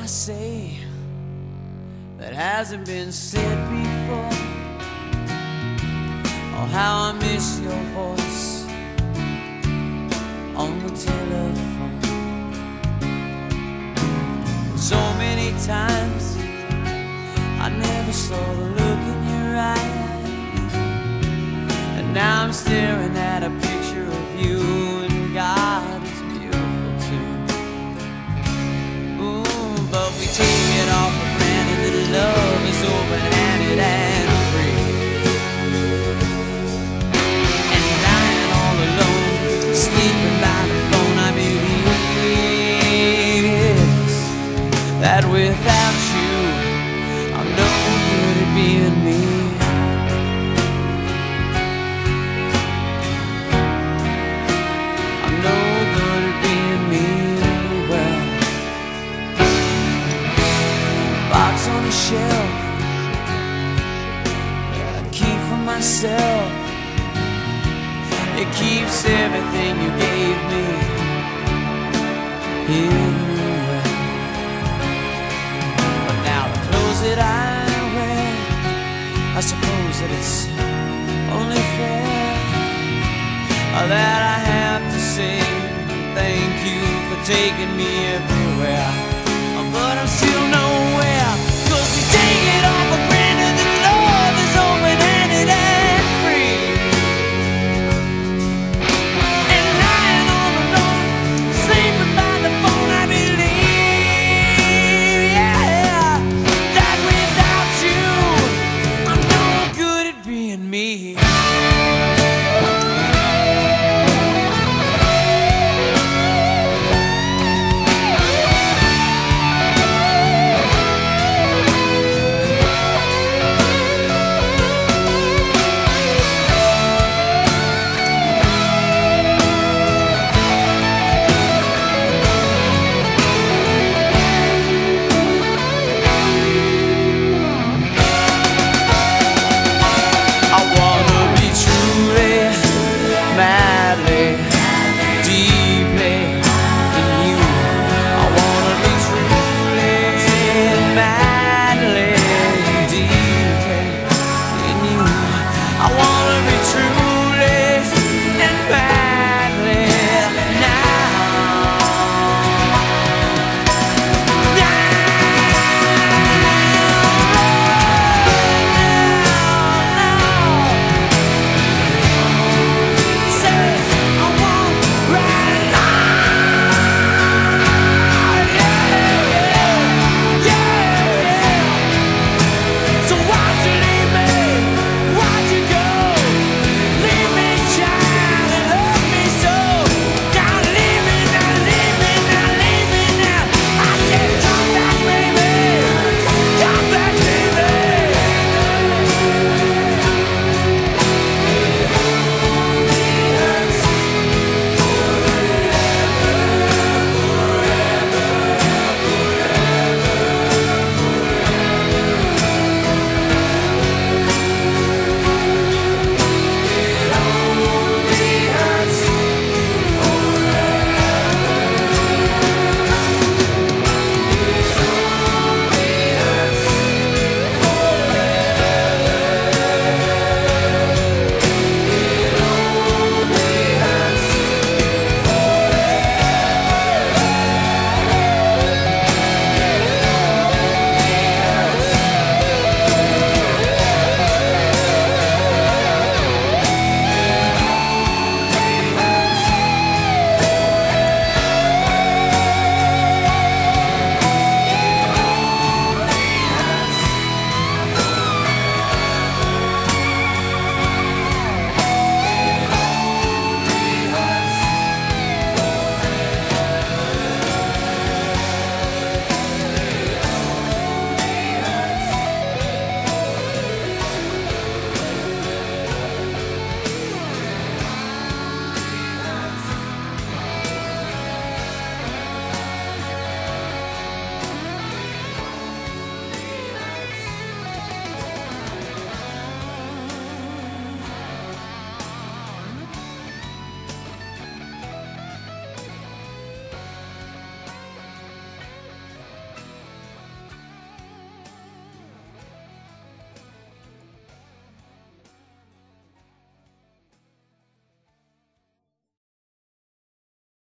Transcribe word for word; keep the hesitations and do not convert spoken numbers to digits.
I say that hasn't been said before? Oh, how I miss your voice on the telephone. So many times I never saw the look in your eyes, and now I'm staring at a picture of you, and God, it's beautiful too. Ooh, but we take it all for granted that love is open-handed and free. And lying all alone, sleeping by the phone, I believe yes, that without you I'm no good at being me. I'm no good at being me. Well, box on the shelf that I keep for myself, it keeps everything you gave me here. But now the clothes that I wear, I suppose that it's only fair that I have to say thank you for taking me everywhere, but I'm still nowhere.